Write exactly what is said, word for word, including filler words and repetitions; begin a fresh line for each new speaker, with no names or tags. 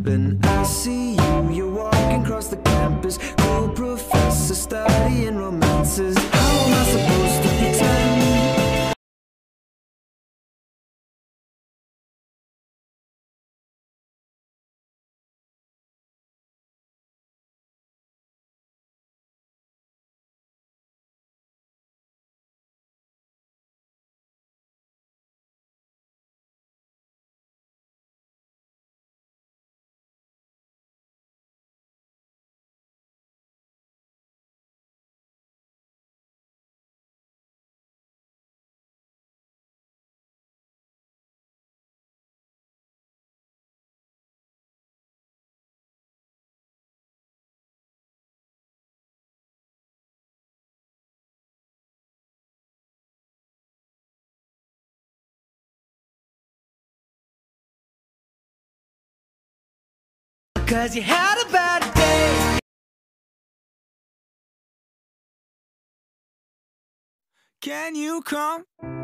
Then I see you, you're walking across the campus, cool professor studying romances. How am I supposed to pretend? Cause you had a bad day. Can you come